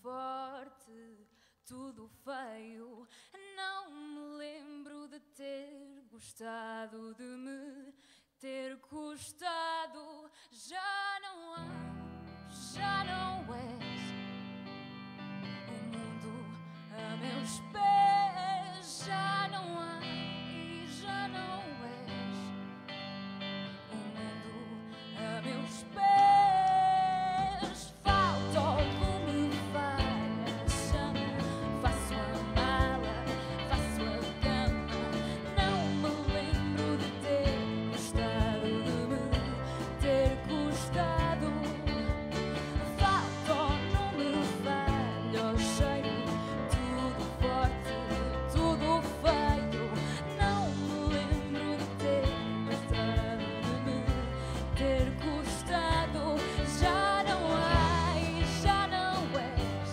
forte, tudo feio. Não me lembro de ter gostado, de me ter custado. Já não há, já não és o mundo a meus pés. Já não há e já não és o mundo a meus pés. Falta o lume, falha a chama. Faço a mala, faço a cama. Não me lembro de ter gostado, de me ter custado. Falta o lume, falha o cheiro. Tudo forte, tudo feio. Não me lembro de ter gostado, de me ter custado. Já não há e já não és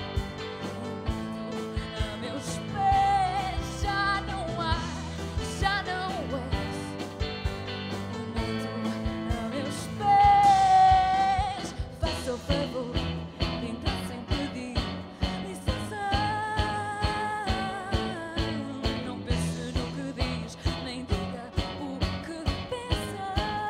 o mundo a meus pés. Já não há, já não és o mundo a meus pés. Faça o favor de entrar sem pedir licença. Não pense no que diz, nem diga o que pensa.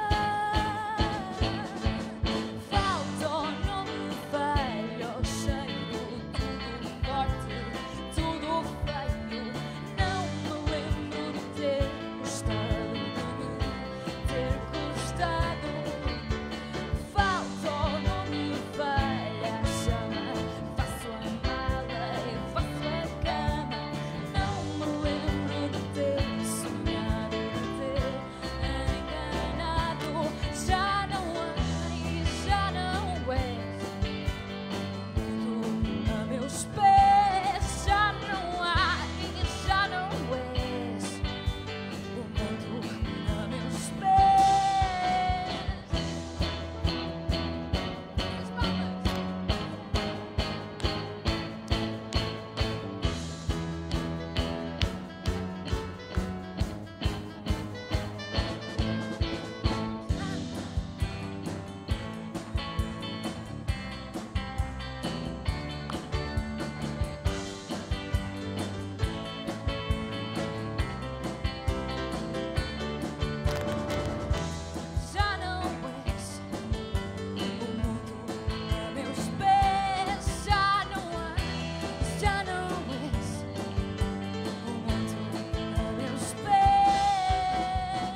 Falta o nome, falha o cheiro. Tudo forte, tudo feio. Não me lembro de ter gostado, de me ter custado. Falta o nome, falha a chama. Faço a mala e faço a cama. Não me lembro de ter sonhado, de ter enganado. Já não há e já não és o mundo a meus pés. Já não há e já não és o mundo a meus pés. As palmas. Já não és o mundo a meus pés. Já não há, já não és o mundo a meus pés.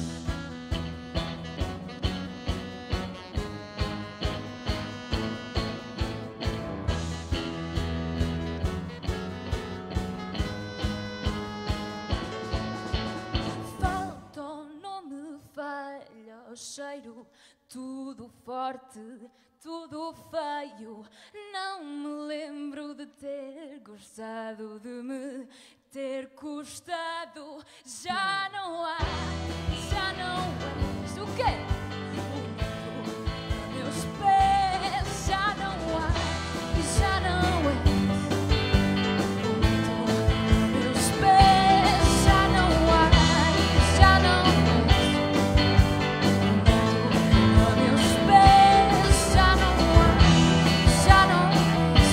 Falta o nome, falha o cheiro. Tudo forte, tudo feio. Não me lembro de ter gostado, de me ter custado. Já não há, já não és o quê? O mundo a meus pés. Já não há e já não és o mundo a meus pés. Já não há e já não és o mundo a meus pés. Já não há, já não és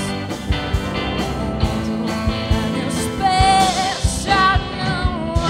o mundo a meus pés. Já não há.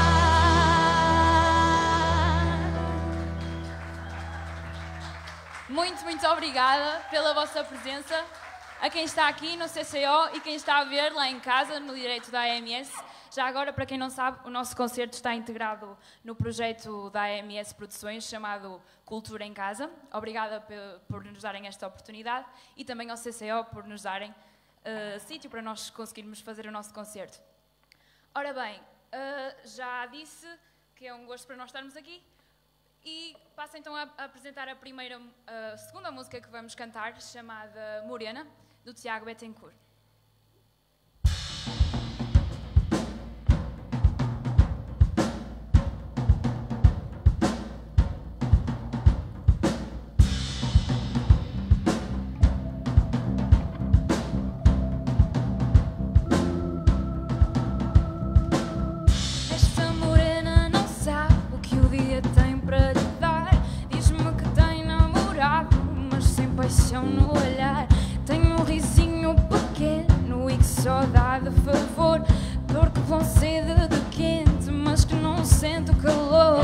Muito obrigada pela vossa presença, a quem está aqui no CCO e quem está a ver lá em casa, no direito da AMS. Já agora, para quem não sabe, o nosso concerto está integrado no projeto da AMS Produções, chamado Cultura em Casa. Obrigada por nos darem esta oportunidade e também ao CCO por nos darem sítio para nós conseguirmos fazer o nosso concerto. Ora bem, já disse que é um gosto para nós estarmos aqui. E passo então a apresentar a segunda música que vamos cantar, chamada Morena, do Tiago Bettencourt. Esta morena não sabe o que o dia tem para lhe dar. Diz-me que tem namorado, mas sem paixão no olhar. Tem um risinho de favor, porque com sede de quente, mas que não sente o calor,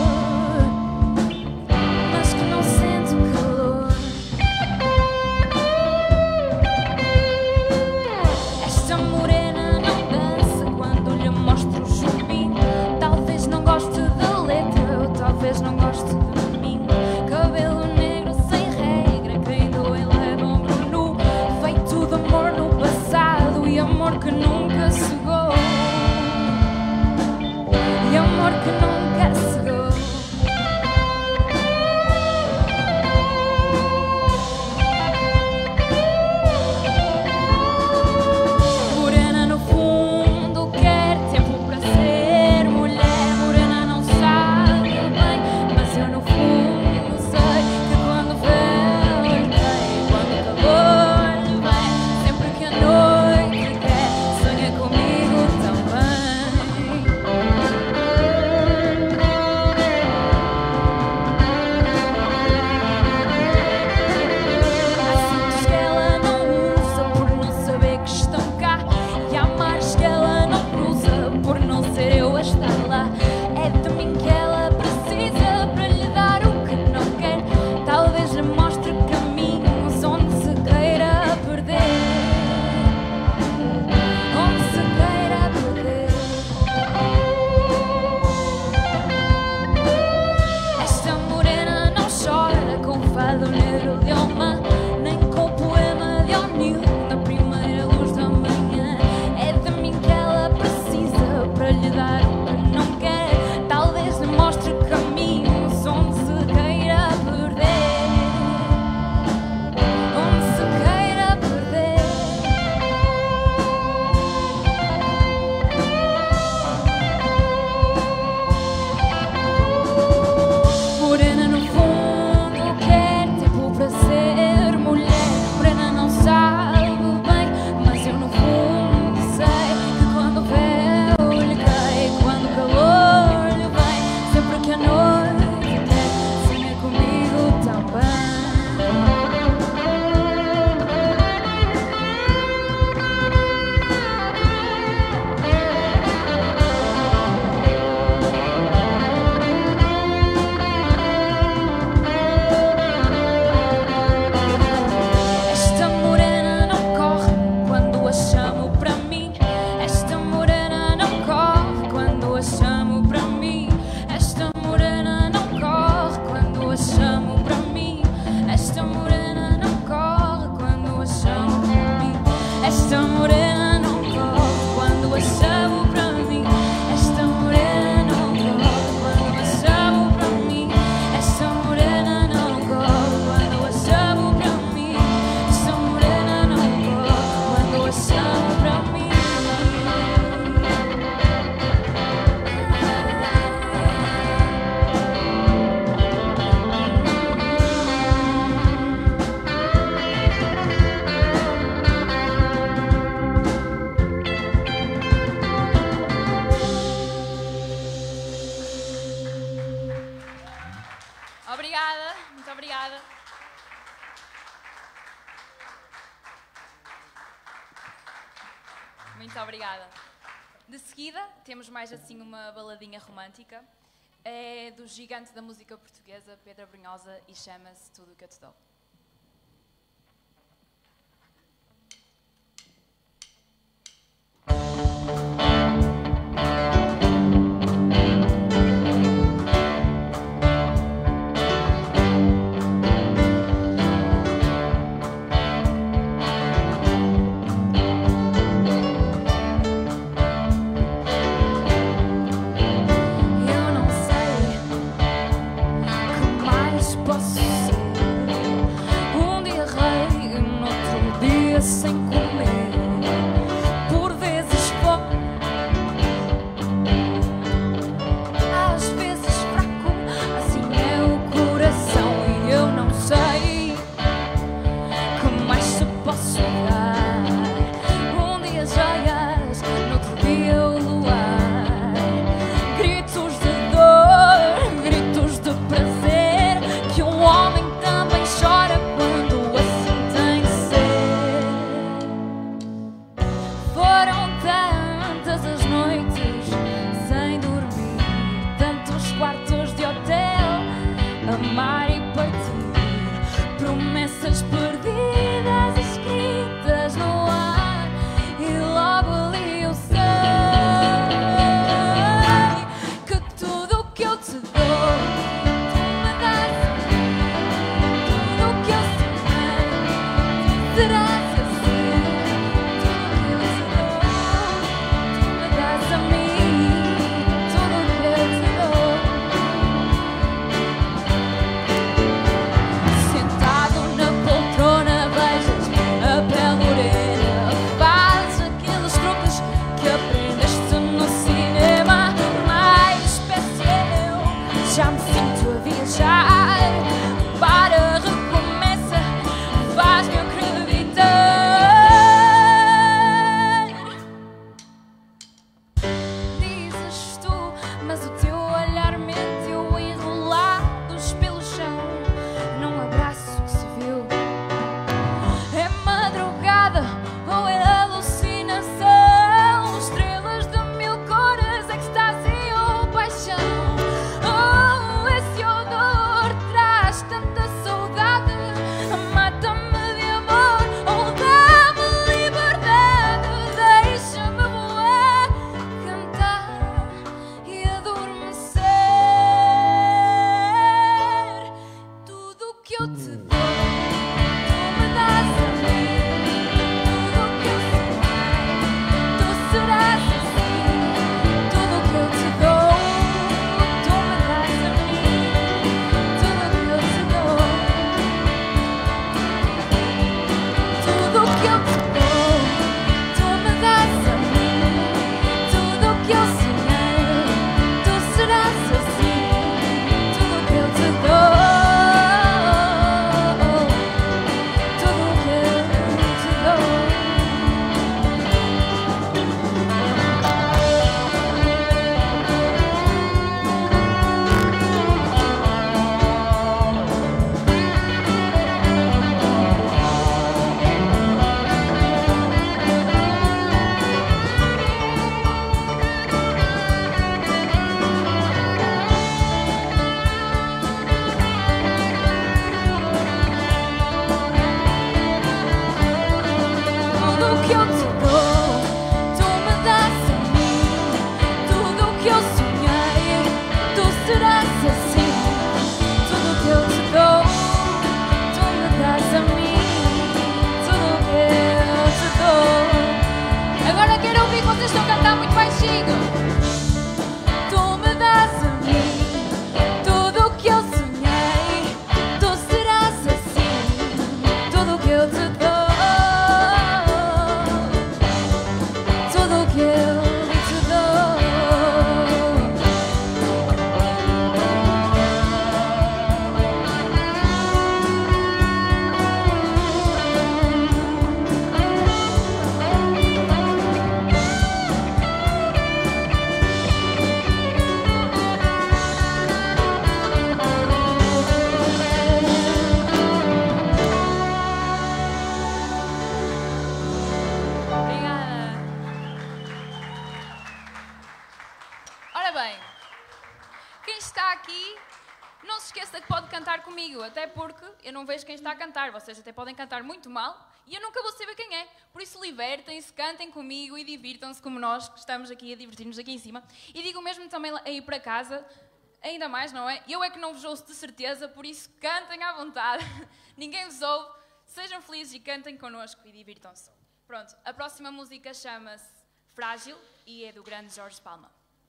mas que não sente o calor. Esta morena não dança quando lhe mostro o chumbinho. Talvez não goste da letra, ou talvez não goste de mim. Cabelo negro sem regra, quem doe leva ombro nu, feito de amor no passado e amor que nunca cegou, e amor que nunca cegou. Morena no fundo quer tempo para ser mulher. Morena não sabe bem, mas eu no fundo sei que quando vem, quando o calor lhe vem, sempre que a noite quer, sonha comigo também. Há cintos que ela não usa por não saber que estão cá, e há mares que ela não cruza por não ser eu a estar lá. É de mim que ela precisa para lhe dar o que não quer. Talvez lhe mostre caminhos onde se queira perder, onde se queira perder. Esta morena não chora com o fado negro de Alma, nem com o poema de O'Neill na primeira luz da manhã. É de mim que ela precisa para lhe dar o que não quer. Talvez lhe mostre caminhos onde se queira perder, onde se queira perder. Morena no fundo quer tempo para ser mulher. Morena não sabe bem, mas eu no fundo sei que quando o véu lhe cai, quando o calor lhe vem, sempre que a noite quer, sonha comigo também. Esta morena não corre quando a chamo para mim. Esta morena não corre quando a chamo para mim. Esta morena não corre quando a chamo para mim. Esta morena não corre quando a chamo para mim. Esta morena não corre quando a chamo para mim. Esta morena não corre quando a chamo para mim. Esta morena não corre quando a chamo para mim. Esta morena não corre quando a chamo para mim. Obrigada, muito obrigada. Muito obrigada. De seguida, temos mais assim uma baladinha romântica. É do gigante da música portuguesa, Pedro Brunhosa, e chama-se Tudo o que eu te dou. Eu não sei o que mais posso ser. eu te dou, tu me dás a mim. Tudo o que eu sonhei, tu serás assim. Tudo o que eu te dou, tu me dás a mim. Tudo o que eu te dou. Agora quero ouvir que vocês estão a cantar muito baixinho. Tu me dás a mim tudo o que eu sonhei, tu serás assim. Tudo o que eu te dou, tudo o que eu te dou. Obrigada. Ora bem, quem está aqui, não se esqueça que pode cantar comigo, até porque eu não vejo quem está a cantar. Vocês até podem cantar muito mal e eu nunca vou saber quem é. Por isso libertem-se, cantem comigo e divirtam-se como nós que estamos aqui a divertir-nos aqui em cima. E digo mesmo também a ir para casa, ainda mais, não é? Eu é que não vos ouço de certeza, por isso cantem à vontade. Ninguém vos ouve, sejam felizes e cantem connosco e divirtam-se. Pronto, a próxima música chama-se Frágil e é do grande Jorge Palma.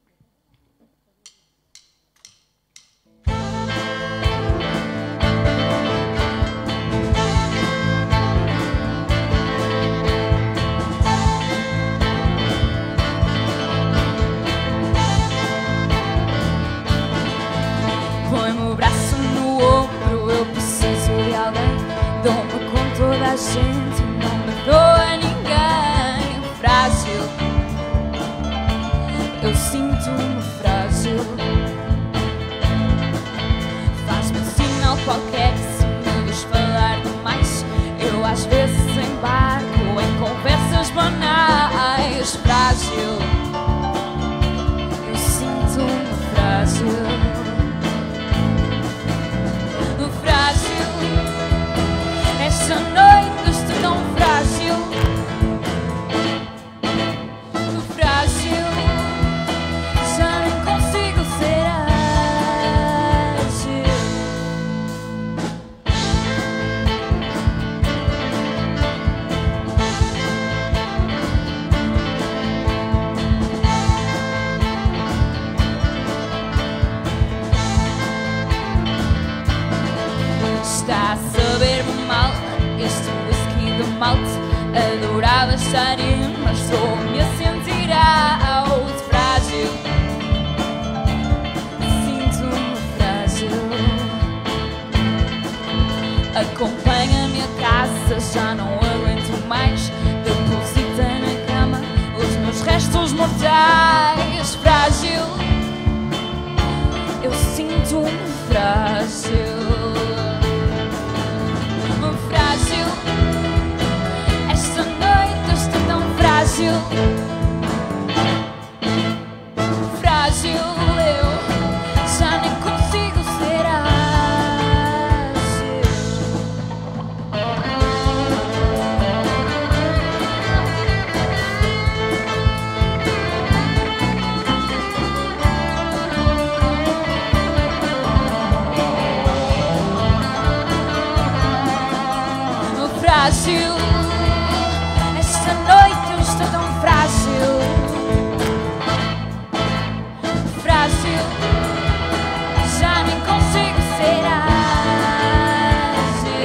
Põe-me o braço no ombro, eu preciso de alguém. Dou-me com toda a gente, não me dou a ninguém. Frágil, eu sinto-me frágil. Faz-me um sinal qualquer se me ves falar demais. Eu às vezes embarco em conversas banais. Frágil, eu sinto-me frágil. Frágil, esta noite estou tão frágil. Frágil, já nem consigo ser ágil. Está a saber-me mal este whisky de malte. Adorava estar in, mas estou-me a sentir out. Frágil, sinto-me frágil. Acompanha-me a casa, já não aguento mais. Deposita na cama os meus restos mortais. Frágil, eu sinto-me frágil. Frágil, esta noite estou tão frágil. Frágil, eu já nem consigo ser ágil. Frágil, esta noite eu estou tão frágil. Frágil, já nem consigo ser ágil.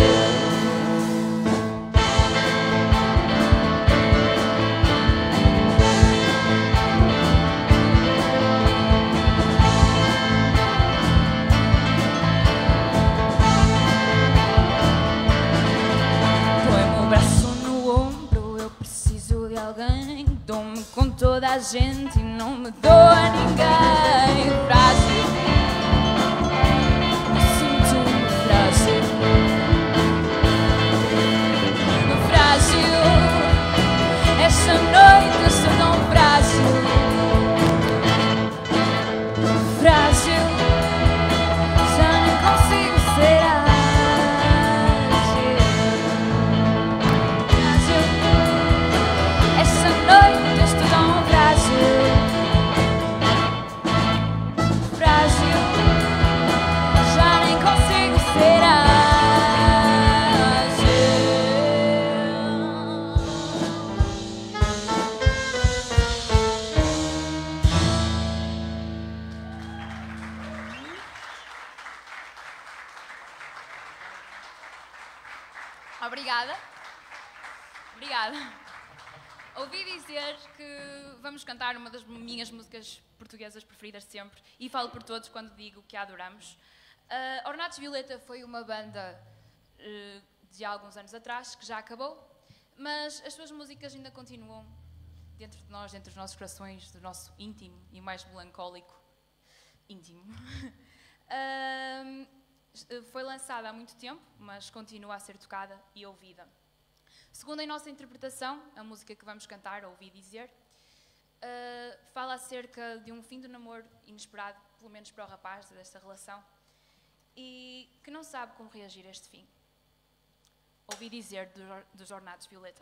Põe-me o braço no ombro, eu preciso de alguém. Dou-me com toda a gente e não me dou a ninguém. Frágil, eu sinto-me frágil. Frágil, esta noite eu estou tão frágil. Frágil, já nem consigo ser ágil. Frágil, Obrigada. Obrigada. Ouvi dizer que vamos cantar uma das minhas músicas portuguesas preferidas de sempre e falo por todos quando digo que a adoramos. Ornatos Violeta foi uma banda de alguns anos atrás que já acabou, mas as suas músicas ainda continuam dentro de nós, dentro dos nossos corações, do nosso íntimo e mais melancólico íntimo. Foi lançada há muito tempo, mas continua a ser tocada e ouvida. Segundo a nossa interpretação, a música que vamos cantar, ouvi dizer, fala acerca de um fim de namoro inesperado, pelo menos para o rapaz desta relação, e que não sabe como reagir a este fim. Ouvi dizer dos Ornatos Violeta.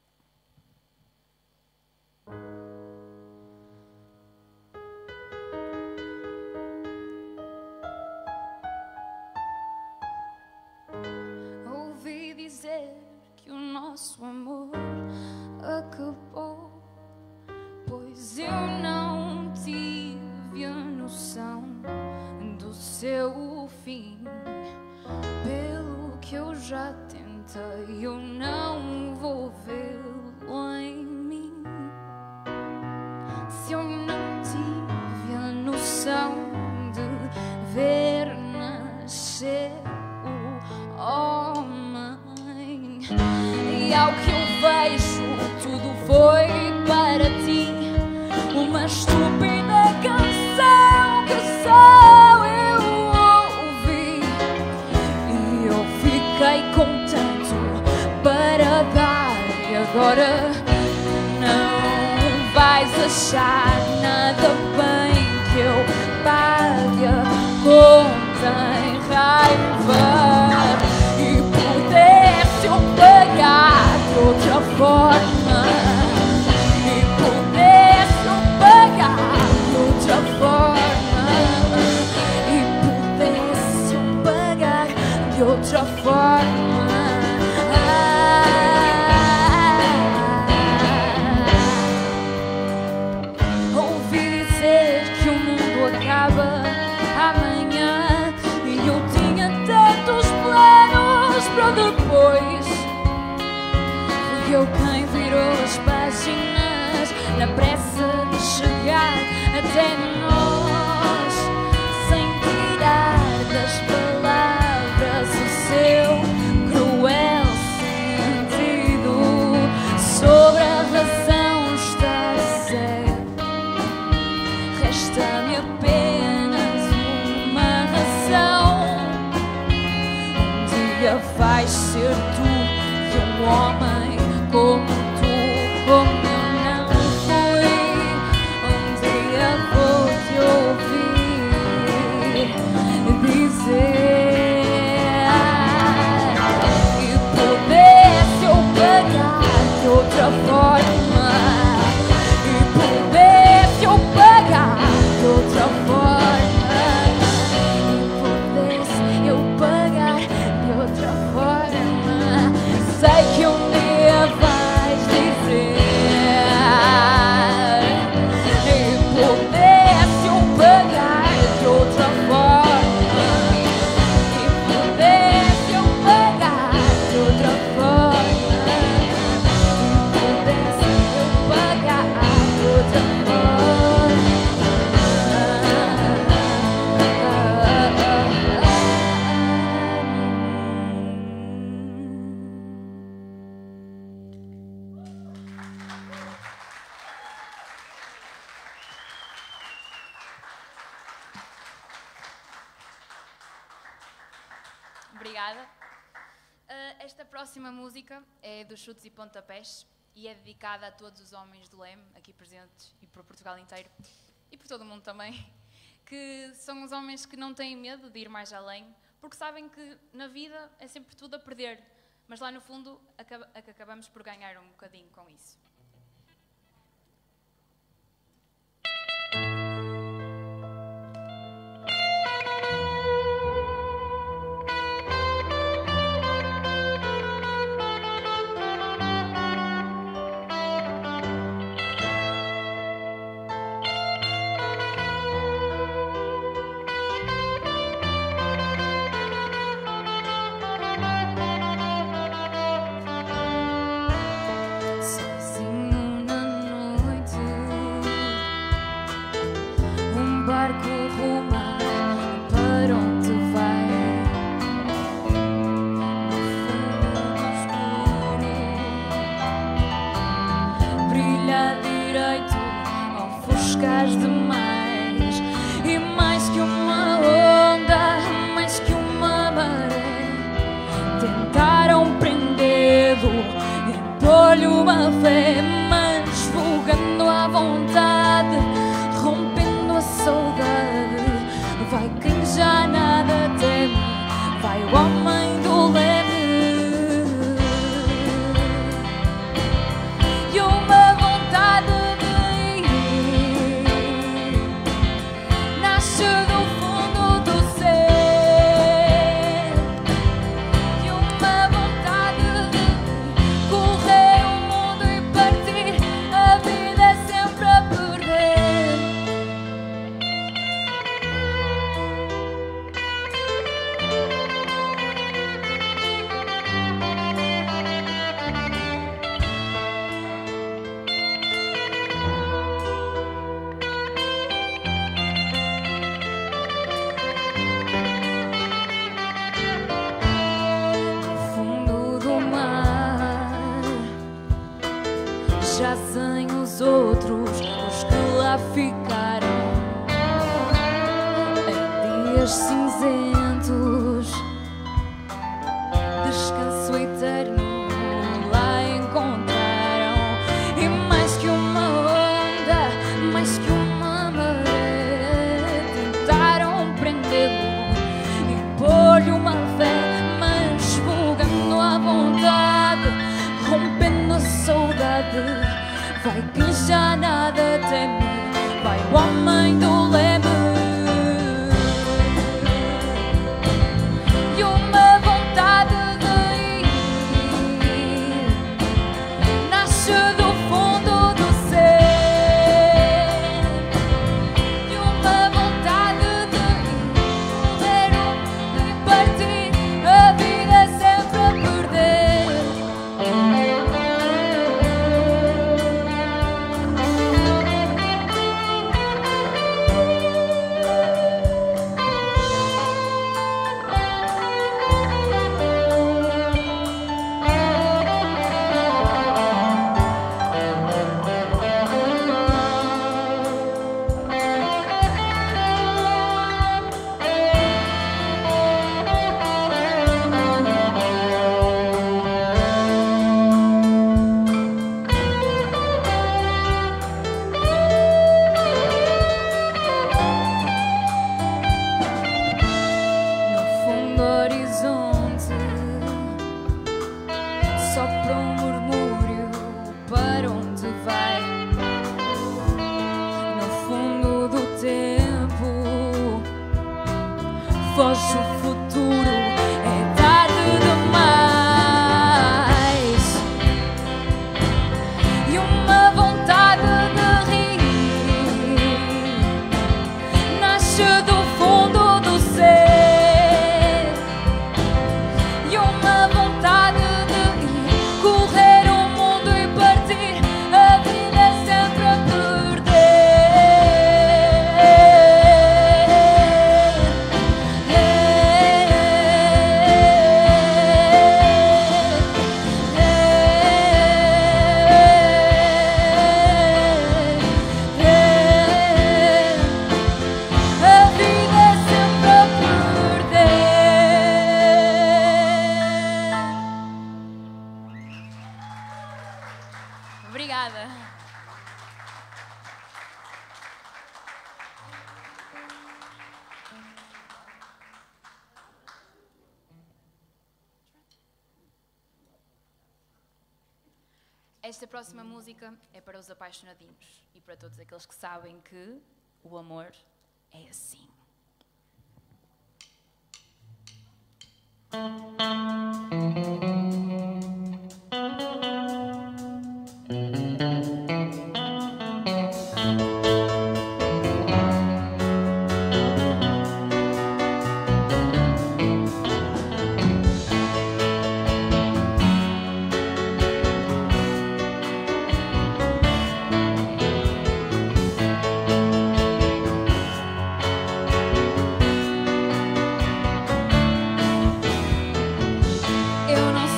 Ouvi dizer que o nosso amor acabou, pois eu não tive a noção do seu fim. Pelo que eu já tentei, eu não vou vê-lo em mim. Se eu não tive a noção de ver nascer o homem, e ao que eu vejo tudo foi para ti uma estúpida canção que só eu ouvi, e eu fiquei com tanto para dar, e agora não vais achar nada bem que eu pague conta em raiva, e pudesse eu pagar de outra forma, e pudesse eu pagar de outra forma, e pudesse eu pagar de outra forma. Ouvi dizer que o mundo acaba amanhã, e eu tinha tantos planos para depois. Fui eu quem virou as páginas na pressa de chegar até nós, sem tirar das palavras o seu cruel sentido. Sobre a razão estar certo, resta-me apenas uma razão. Um dia vais ser tu e um homem como tu, como eu não fui. Um dia vou te ouvir dizer, e pudesse eu pagar de outra forma, e pudesse eu pagar de outra forma, e pudesse eu pagar de outra forma. Sei que um dia vais dizer, e pudesse eu pagar de outra forma, e pudesse eu pagar de outra forma, e pudesse eu pagar de outra Obrigada. Esta próxima música é dos Chutes e Pontapés e é dedicada a todos os homens do Leme aqui presentes e por Portugal inteiro e por todo o mundo também, que são os homens que não têm medo de ir mais além, porque sabem que na vida é sempre tudo a perder, mas lá no fundo acabamos por ganhar um bocadinho com isso. buscares demais. E mais que uma onda, mais que uma maré, tentaram prendê-lo, impor-lhe uma fé, mas vogando à vontade, rompendo a saudade. Vai quem já nada teme, vai o homem do leme. E uma vontade de ir nasce do fundo do ser. E uma vontade de correr o mundo e partir. A vida é sempre a perder. No fundo do mar jazem os outros, os que lá ficaram em dias cinzentos. Descanso eterno lá encontraram. E mais que uma onda, mais que uma maré, tentaram prendê-lo e pôr-lhe uma fé, mas vogando à vontade, rompendo a saudade. Vai quem já nada teme, vai o homem do leme. E uma vontade de ir nasce do fundo do ser. E uma vontade de correr o mundo e partir. A vida é sempre a perder. No fundo do horizonte sopra um murmúrio, para onde vai? No fundo do tempo foge o futuro, é tarde demais. E uma vontade de rir nasce do fundo do ser. E uma vontade de ir correr o mundo e partir. A vida é sempre a A vida é sempre a perder. Obrigada. Esta próxima música é para os apaixonadinhos e para todos aqueles que sabem que o amor é assim. Eu não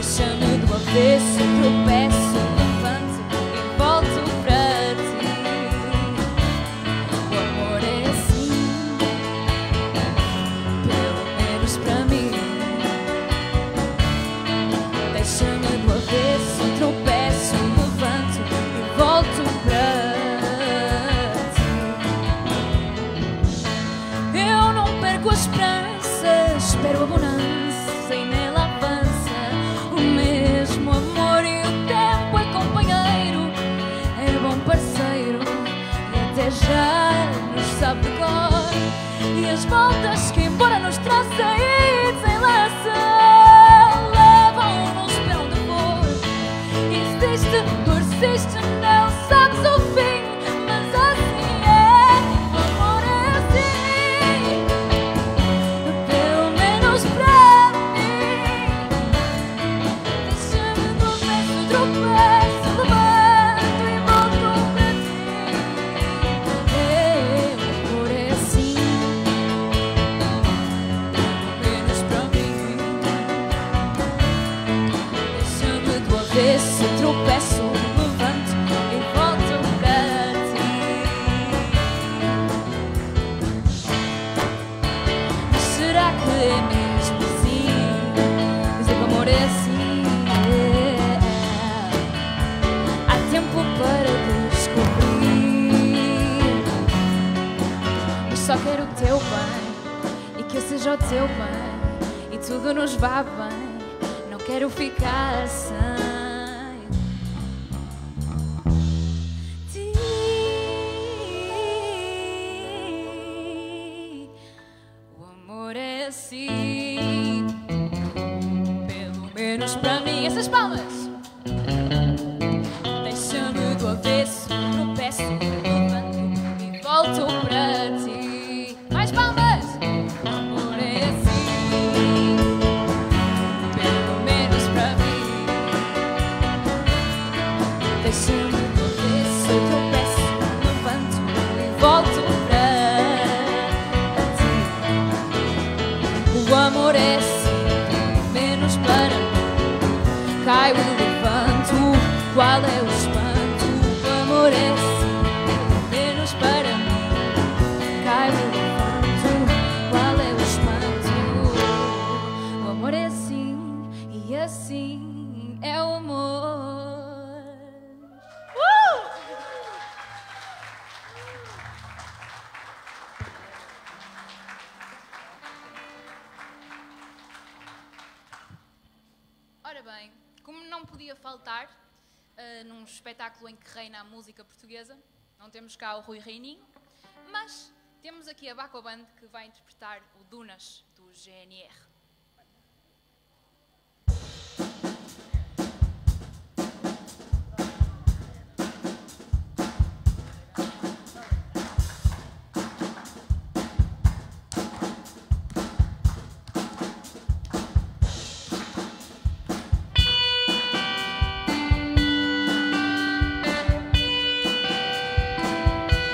Deixa-me do avesso, tropeço, levanto e volto para ti. O amor é assim, pelo menos para mim. Deixa-me do avesso, tropeço, levanto e volto para ti. Eu não perco a esperança, espero a bonança e nela avança o mesmo amor. E o tempo é companheiro, é bom parceiro e até já nos sabe de cor. E as voltas que embora nos tracem e desenlaçam, levam-nos para onde for. Insiste, persiste, não sabes o fim, mas assim é. O amor é assim, pelo menos para mim. Deixa-me do avesso, tropeço, levanto e volto para ti. O amor é assim, pelo menos para mim. Deixa-me do avesso, tropeço, levanto e volto para ti. Mas será que é mesmo assim? Dizer que o amor é assim. Há tempo para descobrir, mas só quero o teu bem e que eu seja o teu bem e tudo nos vá bem. Não quero ficar sem ti. O amor é assim, pelo menos para mim. Essas palmas. Deixa-me do avesso, tropeço, levanto e volto para ti. Mais palmas. O amor é assim, pelo menos para mim. Deixa-me do avesso, tropeço, levanto e volto para ti. O amor é assim, pelo menos para mim. Caio e levanto, qual é o espanto? O amor é assim, pelo menos para mim. Caio e levanto, qual é o espanto? O amor é assim, e assim é o amor. Ora bem, como não podia faltar num espetáculo em que reina a música portuguesa, não temos cá o Rui Reininho, mas temos aqui a Baco Band que vai interpretar o Dunas do GNR.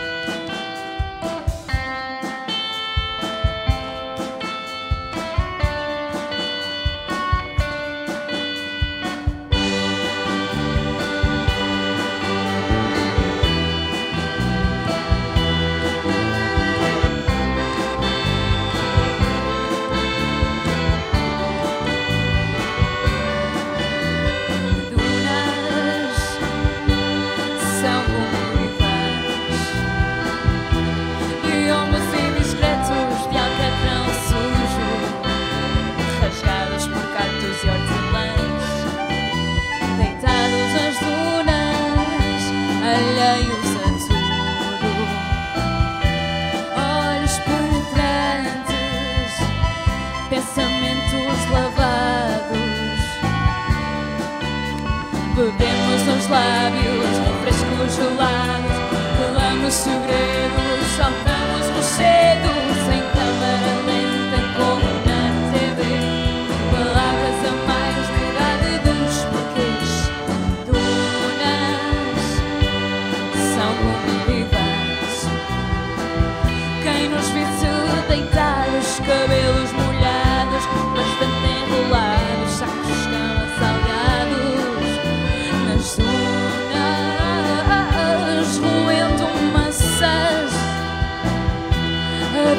O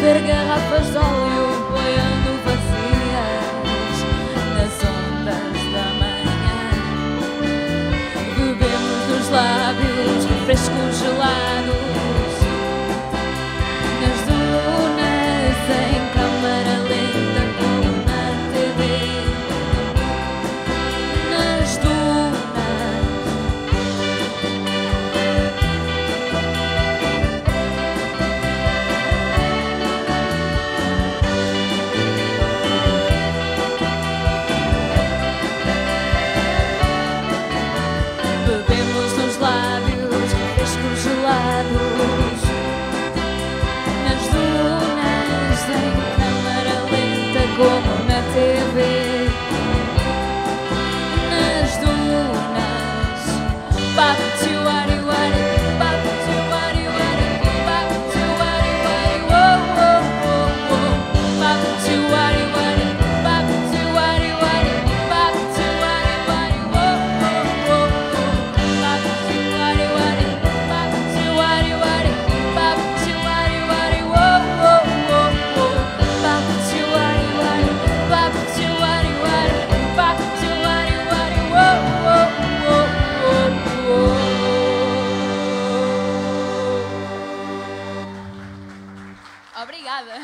ver garrafas de óleo boiando vazias nas ondas da manhã. Bebemos nos lábios refrescos gelados nas dunas em câmara lenta como na TV. Nas dunas bebemos nos lábios refrescos gelados nas dunas em câmara lenta como na TV. Nas dunas Babu-tio-wari wari, babu-tio-wari-wari, babu-tio-wari-wari, wo-wo-wo-wo. Babu-tio-wari-wari, babu-tio-wari-wari, babu-tio-wari-wari, wo-wo-wo-wo. Babu-tio-wari-wari, babu-tio-wari-wari, babu-tio-wari-wari, wo-wo-wo-wo. Babu-tio-wari-wari, babu-tio-wari-wari, babu-tio-wari-wari, wo-wo-wo-wo. Obrigada.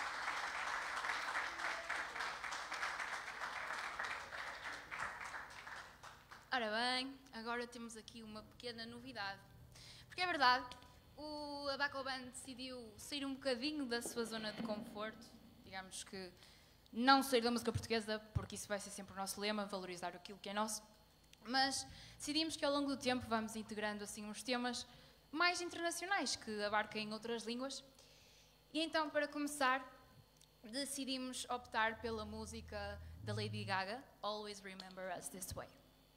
Ora bem, agora temos aqui uma pequena novidade. Porque é verdade, a Baco Band decidiu sair um bocadinho da sua zona de conforto. Digamos que não sair da música portuguesa, porque isso vai ser sempre o nosso lema, valorizar aquilo que é nosso. Mas decidimos que ao longo do tempo vamos integrando assim uns temas mais internacionais, que abarquem outras línguas. E então, para começar, decidimos optar pela música da Lady Gaga, Always Remember Us This Way.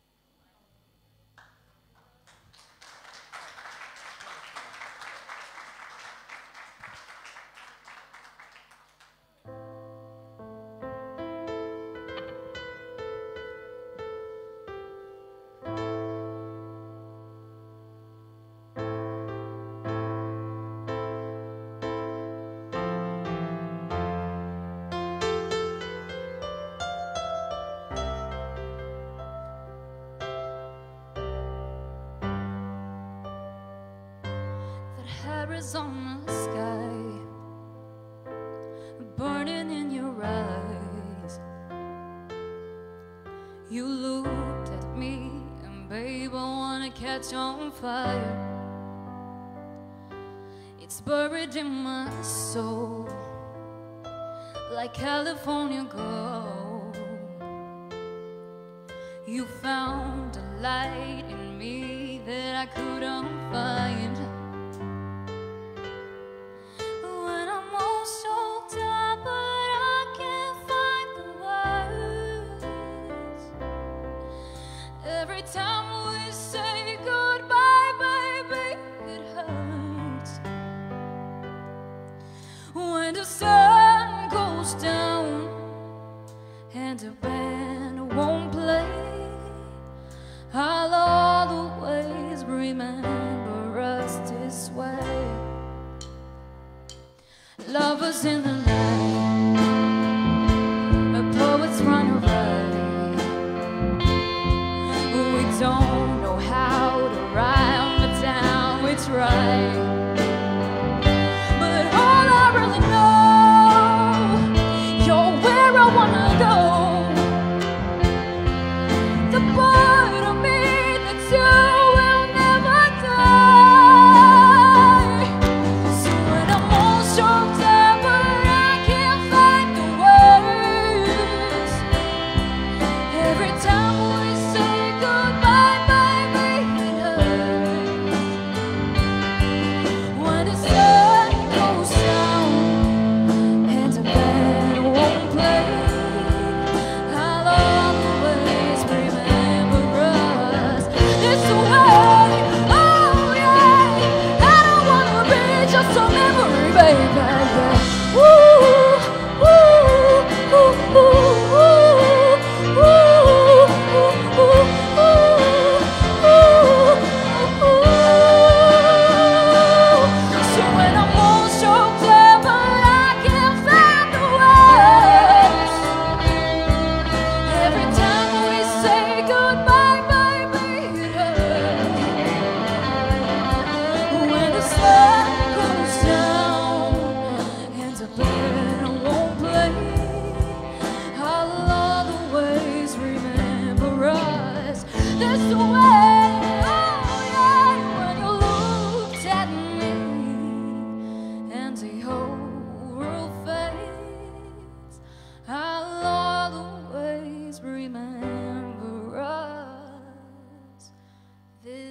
Arizona sky burning in your eyes. You looked at me and babe, I wanna catch on fire. It's buried in my soul like California gold. You found a light in me that I couldn't find. Lovers in the night, poets run away. We don't know how to rhyme, but now it's right. But all I really know, you're where I wanna go. The part of me that you will never die. So when I'm all choked up, but I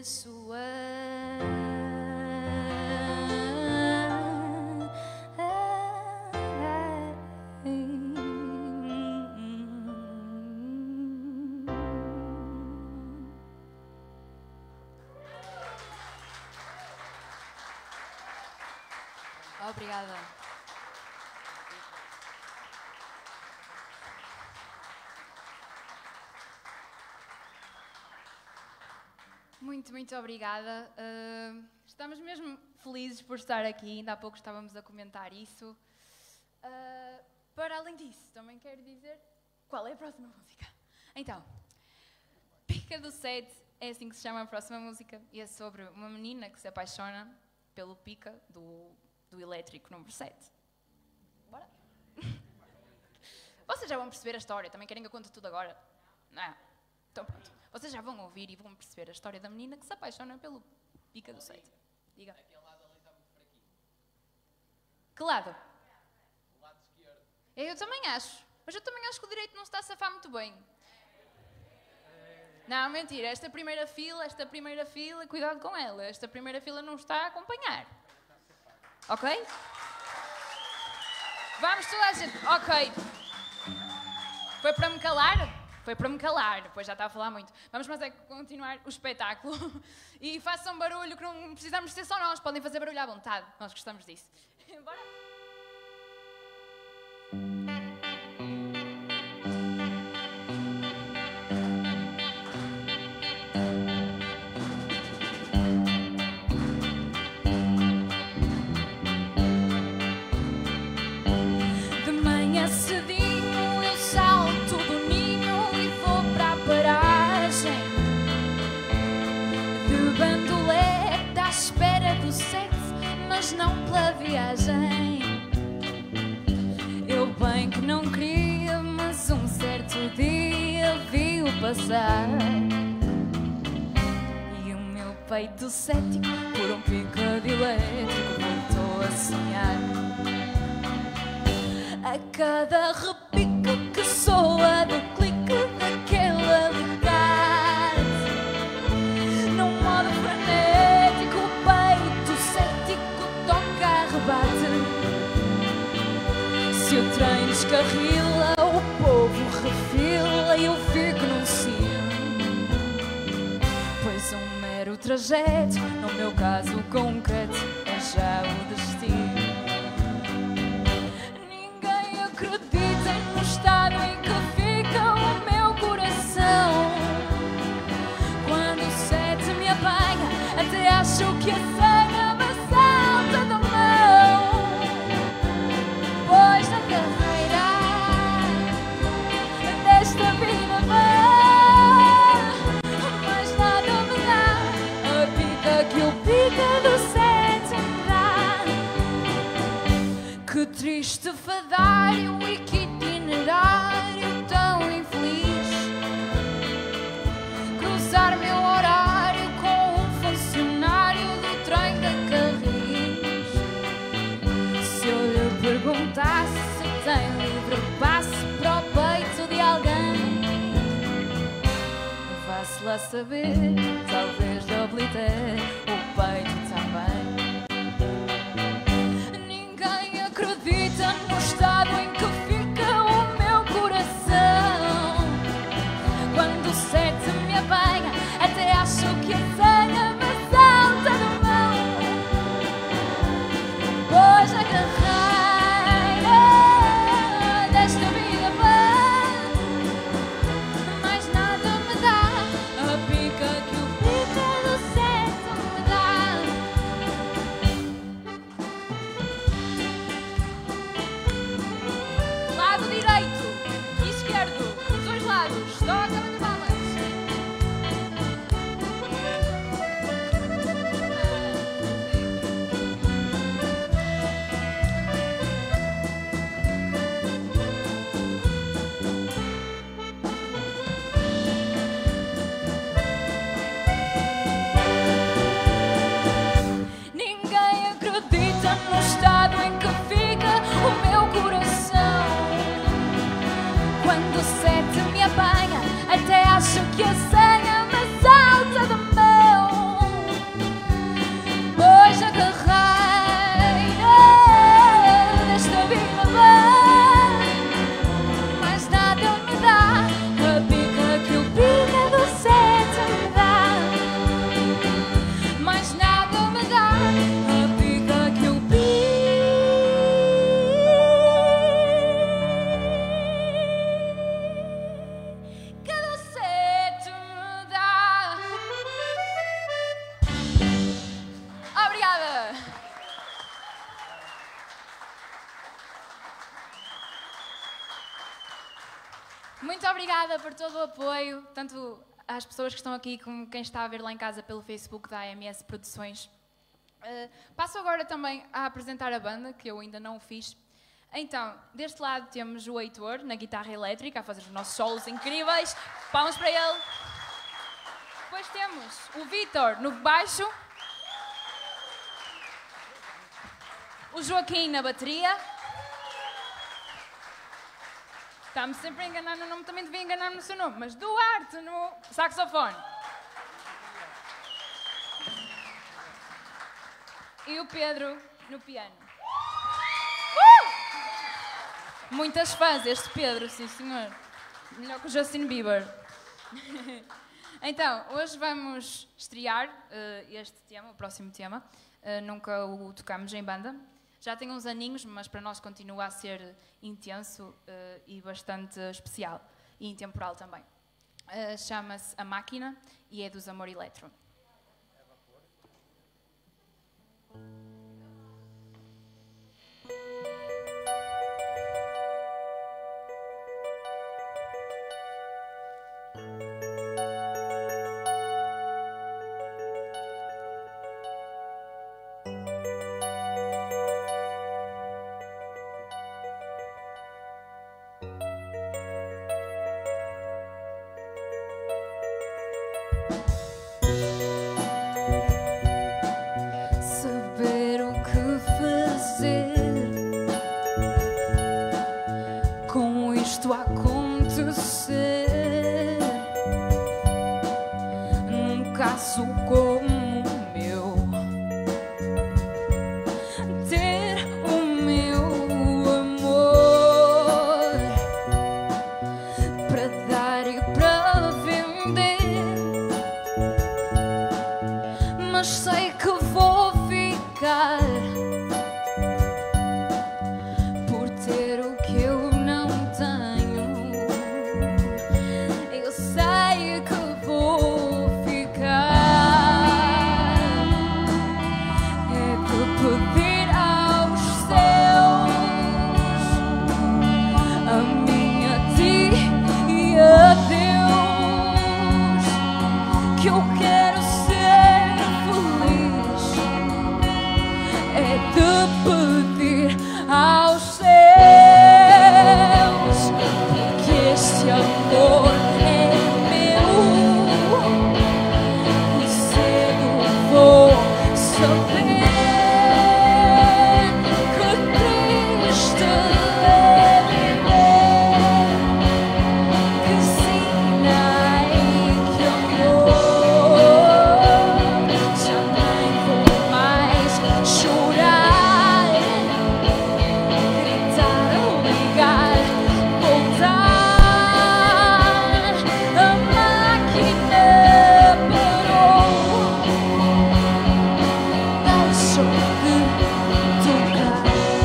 sua. Obrigada. Muito obrigada. Estamos mesmo felizes por estar aqui, ainda há pouco estávamos a comentar isso. Para além disso, também quero dizer qual é a próxima música. Então, Pica do 7 é assim que se chama a próxima música e é sobre uma menina que se apaixona pelo Pica do elétrico número 7. Bora? Vocês já vão perceber a história, também querem que eu conte tudo agora? Não. Então pronto. Vocês já vão ouvir e vão perceber a história da menina que se apaixona pelo Pica do 7. Diga. Aquele lado ali está muito fraquinho. Que lado? O lado esquerdo. Eu também acho. Mas eu também acho que o direito não se está a safar muito bem. Não, mentira. Esta primeira fila, cuidado com ela. Esta primeira fila não está a acompanhar. Ok? Vamos toda a gente. Ok. Foi para me calar? Foi para me calar, depois já está a falar muito. Vamos mas é continuar o espetáculo. E façam barulho, que não precisamos ser só nós. Podem fazer barulho à vontade. Nós gostamos disso. Bora? De manhã cedinho eu salto do ninho e vou para a paragem de bandolete à espera do sexo, mas não pela viagem. Eu bem que não queria, mas um certo dia vi-o passar e o meu peito cético por um pico de elétrico voltou a sonhar. A cada repique que soa do clique daquele alicate, num modo frenético, o peito cético toca a rebate. Se o trem descarrila, o povo refila e eu fico num cio. Pois um mero trajeto, no meu caso concreto, é já o destino. Acreditem no estado em que fica o meu coração. Quando o 7 me apanha, até acho que a senha me salta da mão. Pois na carreira desta vida mais nada me dá a pica que o Pica do 7 me dá. Que triste fadário e que itinerário tão infeliz. Cruzar meu horário com um funcionário do trem da Carris. Se eu lhe perguntasse se tem livre passe para o peito de alguém, vá-se lá saber, talvez de obliter o peito também. Acredita no estado em que fica o meu coração. Quando o 7 me apanha, até acho que a senha me salta da mão. Pois a carreira desta vida mais nada me dá a pica que o Pica do 7 me obrigada por todo o apoio, tanto às pessoas que estão aqui como quem está a ver lá em casa pelo Facebook da AMS Produções. Passo agora também a apresentar a banda, que eu ainda não o fiz. Então, deste lado temos o Heitor, na guitarra elétrica, a fazer os nossos solos incríveis. Palmas para ele. Depois temos o Vítor no baixo. O Joaquim na bateria. Está-me sempre a enganar no nome, também devia enganar no seu nome, mas Duarte no saxofone. E o Pedro no piano. Muitas fãs, este Pedro, sim senhor. Melhor que o Justin Bieber. Então, hoje vamos estrear este tema, o próximo tema. Nunca o tocamos em banda. Já tem uns aninhos, mas para nós continua a ser intenso e bastante especial. E intemporal também. Chama-se A Máquina e é dos Amor Eletro. Saber o que fazer com isto a acontecer num caso como o meu, ter o meu amor para dar e para vender, mas sei que vou ficar por ter o que eu não tenho. Eu sei que vou ficar. É que pedir aos céus, a mim, a ti e a Deus, que eu quero ser feliz. É de pedir aos céus, porque este amor é meu e cedo vou saber que triste é viver, que sinai que amor já nem vou mais chorar, gritar, ligar, voltar. A máquina parou, deixou de tocar.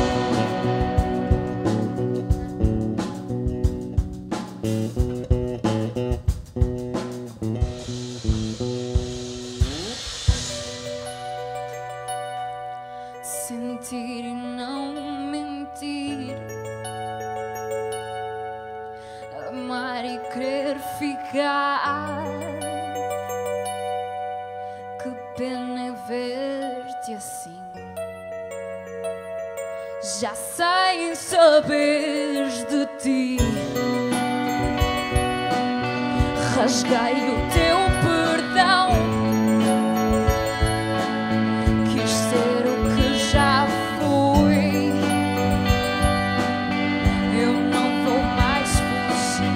Sentir e não mentir, amar e querer ficar. Que pena é ver-te assim, já sem saberes de ti. Rasguei o teu perdão, quis ser o que já fui. Eu não vou mais fugir.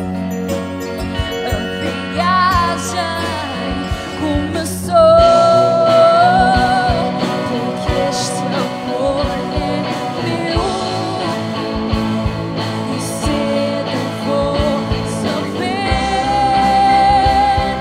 A viagem começou, porque este amor é meu e cedo vou saber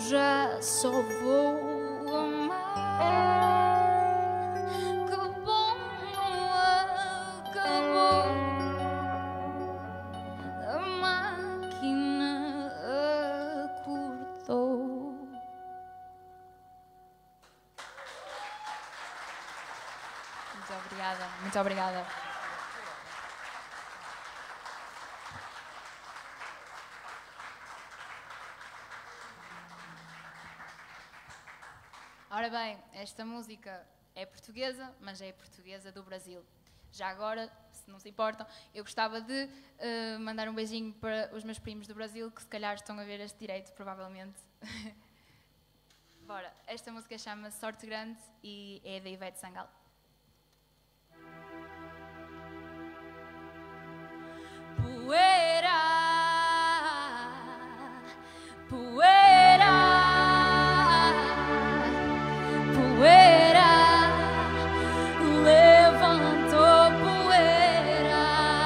já só vou amar. Que bom, acabou. A máquina acordou. Muito obrigada, muito obrigada. Ora bem, esta música é portuguesa, mas é portuguesa do Brasil. Já agora, se não se importam, eu gostava de mandar um beijinho para os meus primos do Brasil, que se calhar estão a ver este direito, provavelmente. Bora, esta música chama-se Sorte Grande e é da Ivete Sangalo. Poeira, poeira, poeira, levantou poeira.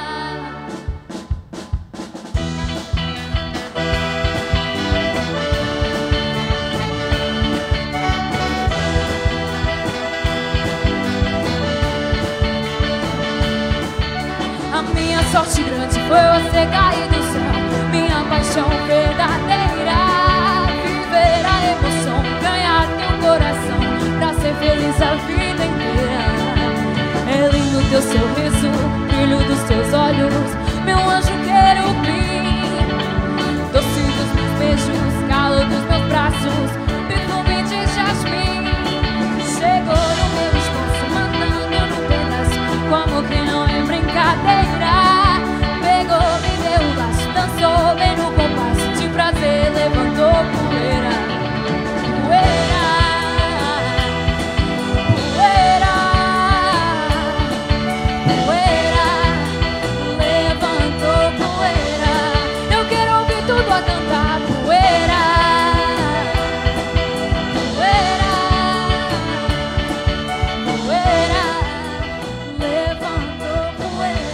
A minha sorte grande foi você cair do céu, minha paixão verdadeira. Viver a emoção, ganhar teu coração, pra ser feliz a vida inteira. É lindo teu sorriso, brilho dos teus olhos, meu anjo querubim. Doce dos meus beijos, calor dos meus braços, perfume de jasmim. Chegou no meu espaço, mandando no pedaço, como que não é brincadeira. Pegou, me deu um laço, dançou bem no compasso, de prazer levantou poeira. Poeira, poeira, poeira, levantou poeira. Eu quero ouvir tudo a cantar. Poeira, poeira, poeira, levantou poeira.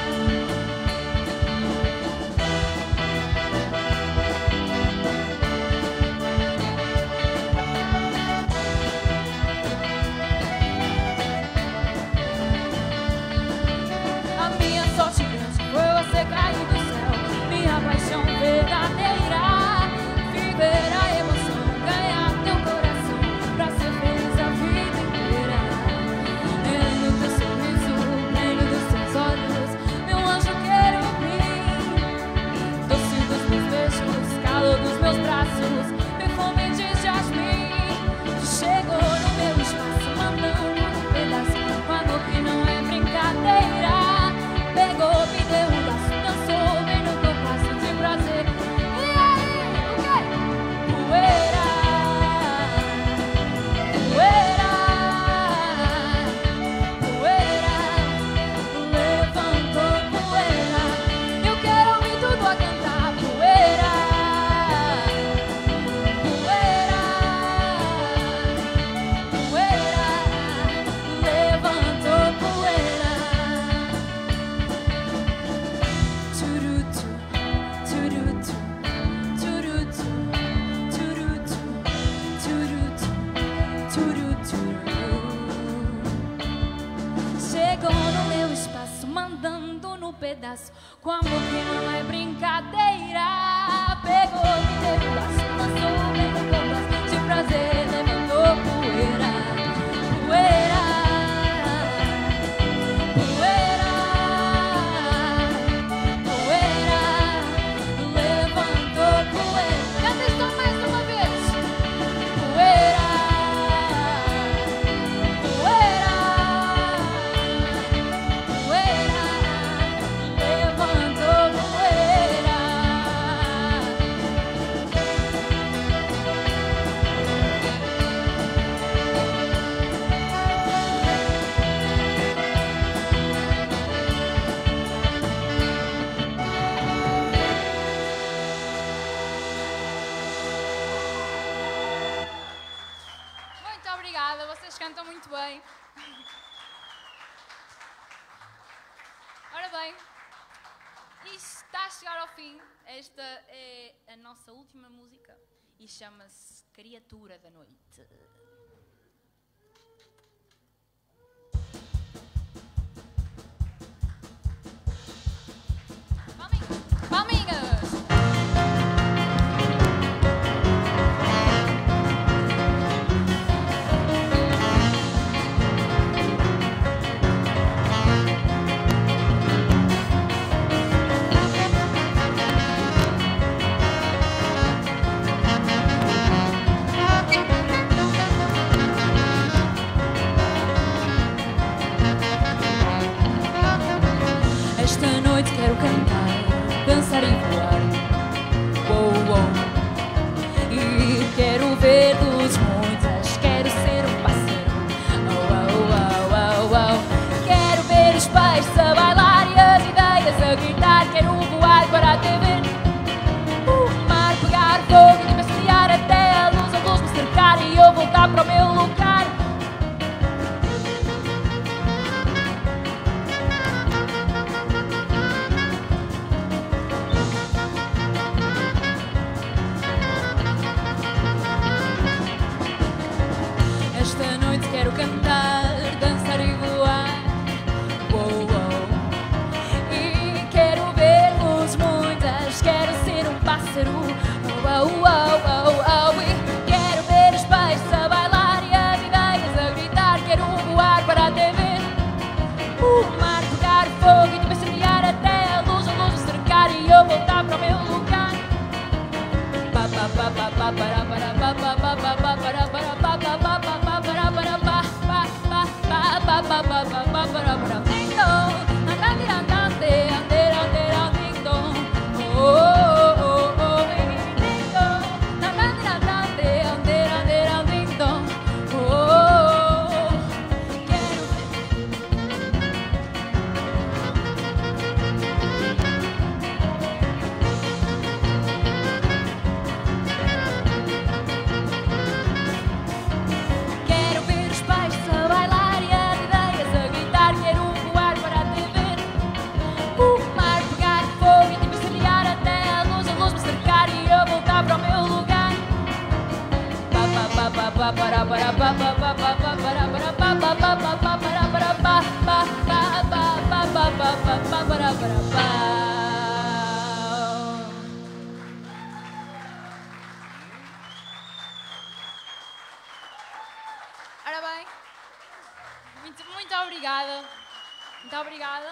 A minha sorte grande foi você cair do céu, minha paixão verdadeira. Viver a emoção, ganhar teu coração, pra ser feliz a vida inteira. É lindo teu sorriso, brilho dos teus olhos, meu anjo querubim. Doce dos meus beijos, calor dos meus braços, perfume de jasmim. Chegou no meu espaço, mandando um pedaço, com amor que não é brincadeira. Pegou, me deu um laço, dançou bem no compasso, de prazer. E aí, o quê? Poeira, poeira, poeira, levantou poeira. Eu quero ouvir tudo a cantar. Poeira, poeira, poeira, levantou poeira. Turutu, turutu, turutu, turutu, turutu, turutu. Chegou no meu espaço, mandando no pedaço, com amor que não é brincadeira. Pegou, me deu um laço, dançou bem no compasso, de prazer levantou poeira. Poeira, poeira, poeira, levantou poeira. Canta isso mais uma vez. Poeira, poeira, poeira, levantou poeira. Muito obrigada, vocês cantam muito bem. Ora bem, isto está a chegar ao fim. Esta é a nossa última música e chama-se Criatura da Noite. Palminhas! Esta noite quero cantar, dançar e voar. Uou, uou. E quero ver luzes muitas, quero ser um pássaro. Oh, oh, oh, oh, oh. Quero ver os peixes a bailar e as ideias a gritar. Quero voar para a TV. O mar pegar fogo e me esfriar até a luz me cercar e eu voltar para o meu lugar. Esta noite quero cantar, dançar e voar. Uou, uou. E quero ver luzes muitas, quero ser um pássaro. Oh, oh, oh, oh, oh. E quero ver os peixes a bailar e as ideias a gritar. Quero voar para a TV. O mar pegar fogo e me incendiar até a luz me cercar e eu voltar para o meu lugar. Pa, pa, pa, pa, pa, para, para, pa, pa, pa, pa, pa, para, para, pa, pa, pa, pa, pa, para, para, pa, pa, pa, pa, pa, pa, pa, pa, pa, para, para. Ding dong, andante, andante, ande, ande, ding dong. Oh, oh, oh, oh, ding dong, andante, andante, ande, ande, ding dong. Oh, oh, oh, quero Quero ver os peixes a bailar e as ideias a gritar. Quero voar para a TV. O mar pegar fogo e me incendiar até a luz me cercar e eu voltar para o meu lugar. Pa, pa, pa, pa, pa, para, para, pa, pa, pa, pa, pa, para, para, pa, pa, pa, pa, pa, para, para, pa, pa, pa, pa, pa, pa, pa, pa, pa, para, para, pa. Ora bem, muito obrigada. Muito obrigada.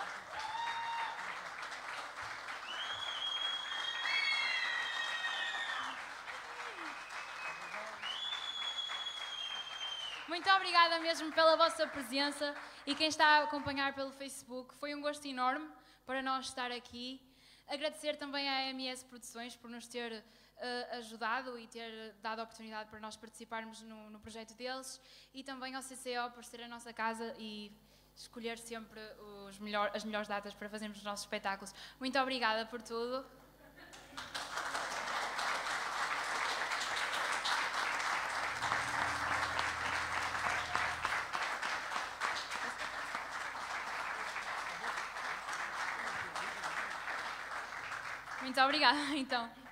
Muito obrigada mesmo pela vossa presença e quem está a acompanhar pelo Facebook. Foi um gosto enorme para nós estar aqui. Agradecer também à MS Produções por nos ter ajudado e ter dado a oportunidade para nós participarmos no projeto deles e também ao CCO por ser a nossa casa e escolher sempre as melhores datas para fazermos os nossos espetáculos. Muito obrigada por tudo. Muito obrigada, então.